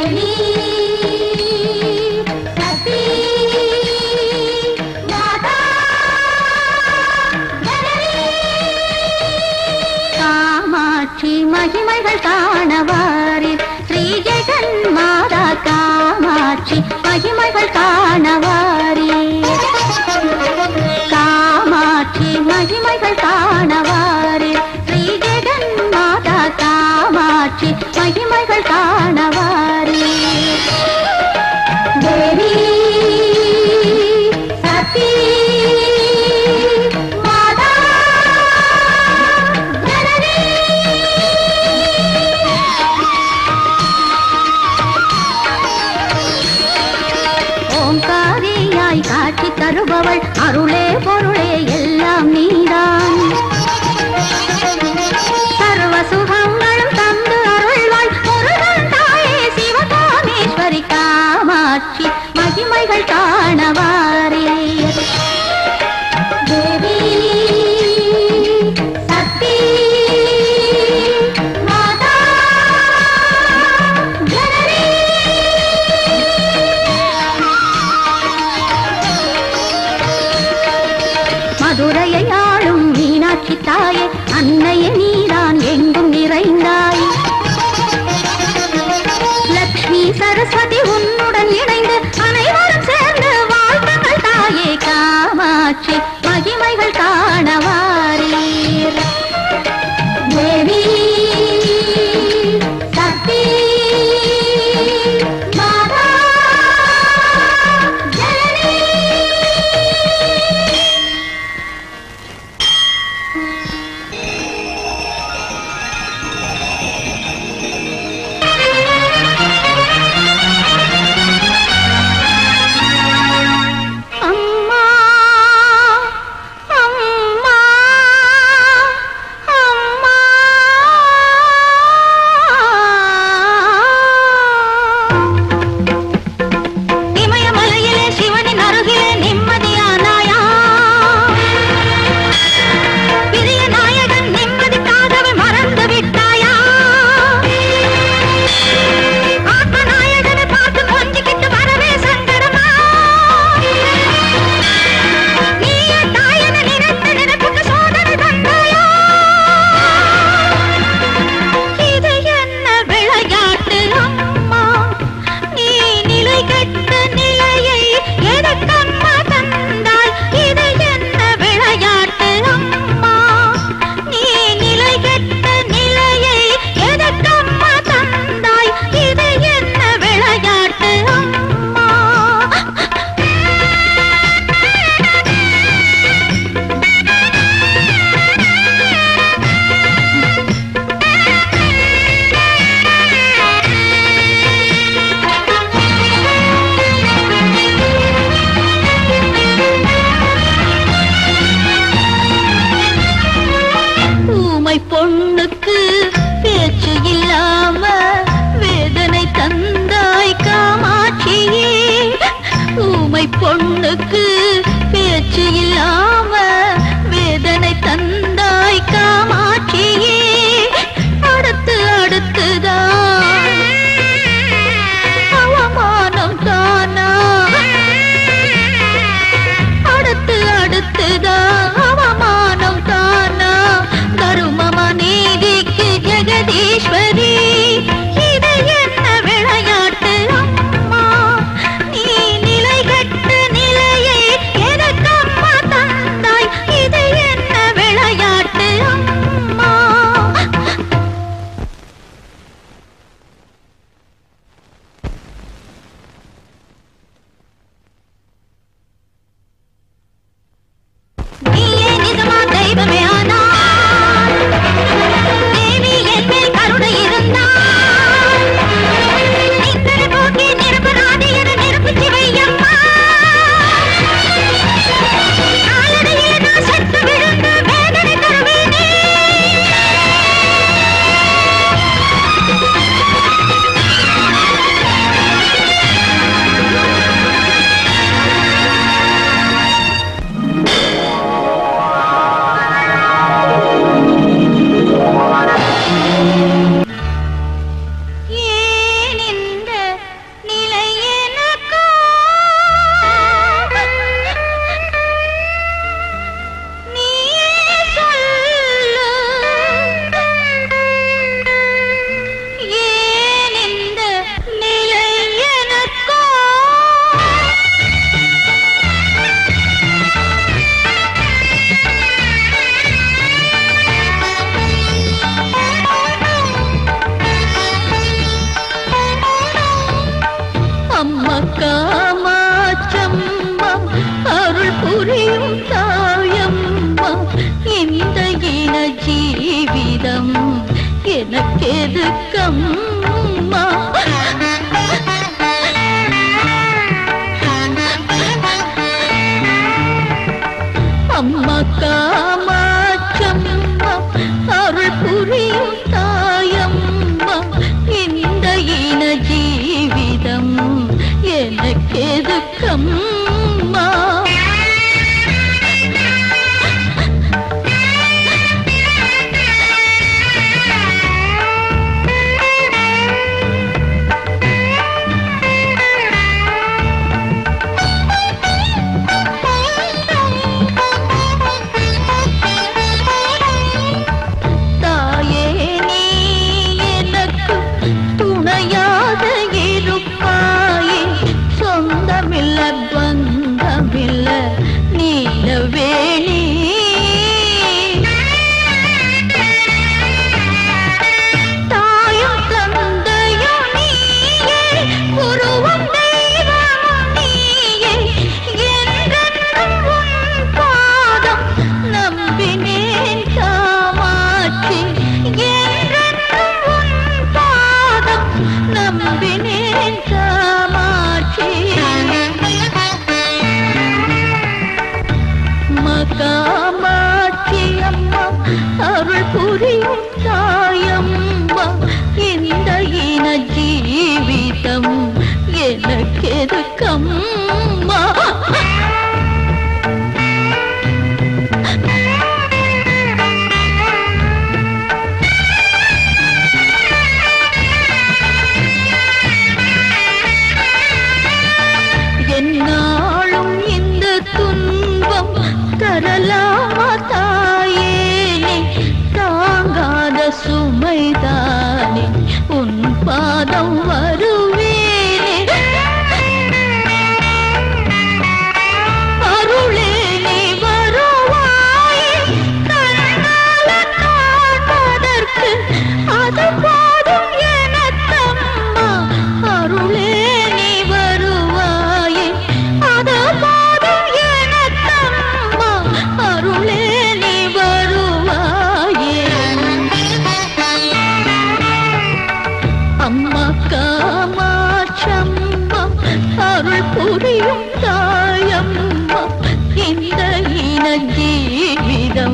காமாட்சி மகிமைகள் காணவாரில் ஸ்ரீ ஜெகன் மாதா காமாட்சி மகிமைகள் காணவாரில் காமாட்சி மகிமைகள் காணவாரில் ஸ்ரீ ஜெகன் மாதா காமாட்சி மகிமைகள் காணவாரில் தேவி சக்தி காட்சி தருபவள் அருளே பொருளே எல்லாம் நீதான் சர்வ சுகங்களும் தந்து அருள்வாள் முருகன் தாயே சிவகாமேஸ்வரி காமாட்சி மகிமைகள் காணவாரே தேவி சக்தி மாதா ஜனனி மதுரையை ஆளும் எனக்கெதுக்கம்மா அம்மா காமாட்சம்மா அருள் புரியும் தாயம்மா இந்த இன ஜீவிதம் எனக்கெதுக்கம்மா காமாட்சி அம்மா அருள் புரியும் தாயம்மா இந்த இன ஜீவிதம் எனக்கெதுக்கம்மா என்னாலும் இந்த துன்பம் தரலாமா தாயேனே தாங்காத சுமைதானே உன் பாதம் வருவேனே அருளே நீ வருவாயே கண்ணால காண்பதற்கு அது போதும் எனக்கம்மா அருளே நீ வருவாயே அது போதும் எனக்கம்மா அருளே நீ வருவாயே அம்மா காமாட்சம்மா அருள் புரியும் தாயம்மா இந்த இன ஜீவிதம்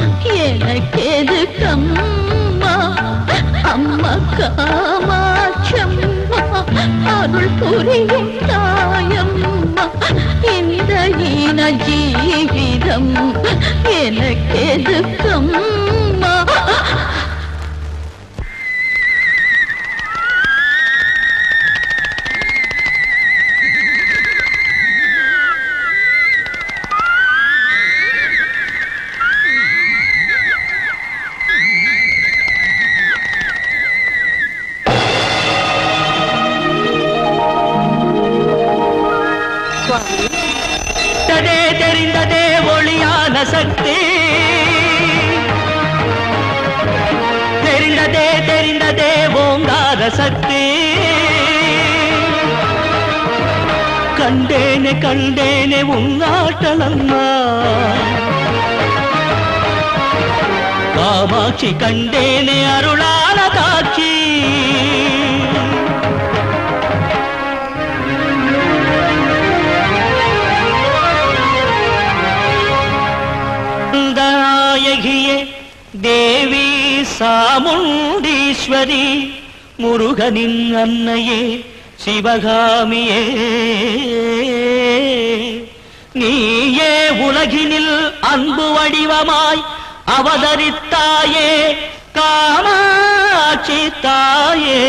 எனக்கெதுக்கம்மா அம்மா காமாட்சம்மா அருள் புரியும் தாயம்மா இந்த இன ஜீவிதம் எனக்கெதுக்கம்மா தெரிந்ததே ஒளியான சக்தி தெரிந்ததே ஓங்கார சக்தி கண்டேனே உன்னாட்டலம்மா காமாட்சி கண்டேனே அருளான காட்சி நாயகியே தேவி சாமுண்டீஸ்வரி முருகனின் அன்னையே சிவகாமியே நீயே உலகினில் அன்பு வடிவமாய் அவதரித்தாயே காமாட்சி தாயே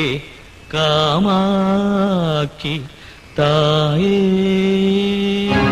காமாட்சி தாயே